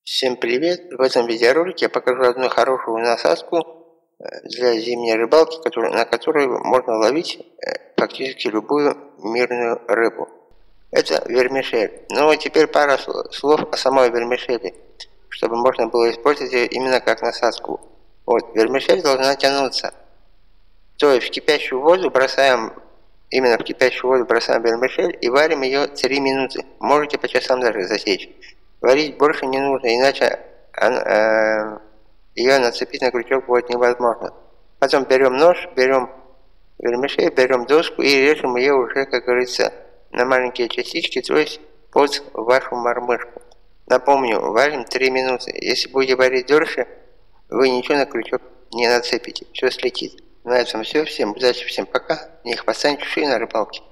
Всем привет! В этом видеоролике я покажу одну хорошую насадку для зимней рыбалки, на которой можно ловить практически любую мирную рыбу. Это вермишель. Ну а теперь пара слов о самой вермишели, чтобы можно было использовать ее именно как насадку. Вот, вермишель должна тянуться. То есть в кипящую воду бросаем вермишель и варим ее 3 минуты. Можете по часам даже засечь. Варить больше не нужно, иначе ее нацепить на крючок будет невозможно. Потом берем нож, берем вермишель, берем доску и режем ее уже, как говорится, на маленькие частички, то есть под вашу мормышку. Напомню, варим 3 минуты. Если будете варить дольше, вы ничего на крючок не нацепите, все слетит. На этом все. Всем удачи, всем пока. Не хватайте на рыбалке.